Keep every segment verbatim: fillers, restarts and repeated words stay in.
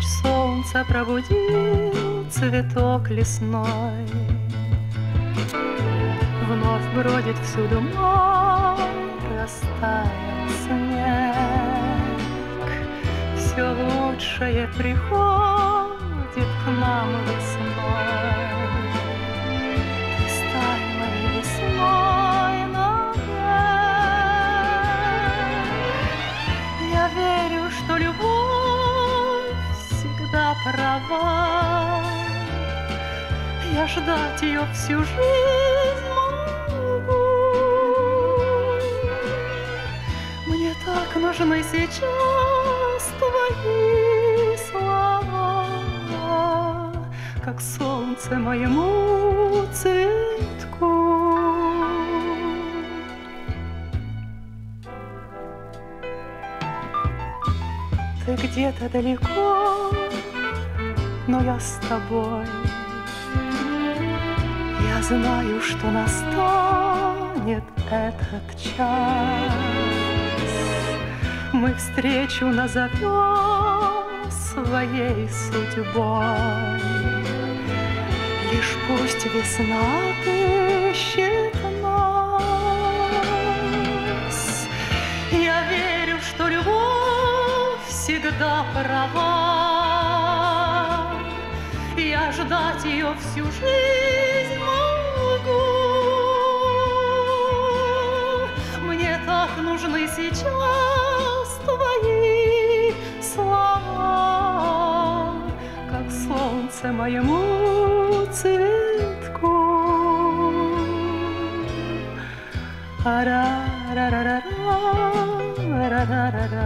Луч солнца пробудил цветок лесной. Вновь бродит всюду мой растаял снег. Все лучшее приходит к нам весной. Ты стань моей весной навек. Я верю, что любовь всегда права. Я ждать ее всю жизнь могу. Мне так нужны сейчас твои слова, как солнце моему цветку. Ты где-то далеко, но я с тобой. Я знаю, что настанет этот час. Мы встречу назовем своей судьбой. Лишь пусть весна отыщет нас. Я верю, что любовь всегда права. Я ждать ее всю жизнь могу. Мне так нужны сейчас твои слова, как солнце моему цветку. Ара-ра-ра-ра-ра, ра-ра-ра-ра,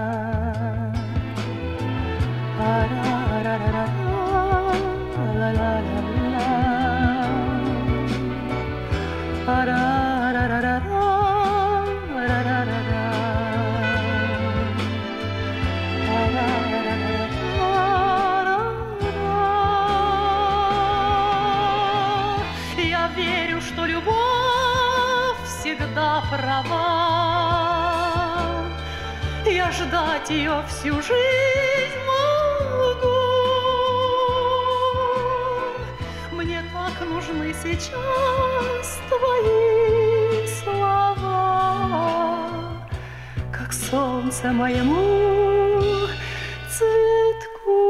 ара-ра-ра-ра. La la la la, la la la la la, la la la la, la la la la. Я верю, что любовь всегда права. Я ждать ее всю жизнь могу. Мне так нужны сейчас твои слова, как солнце моему цветку.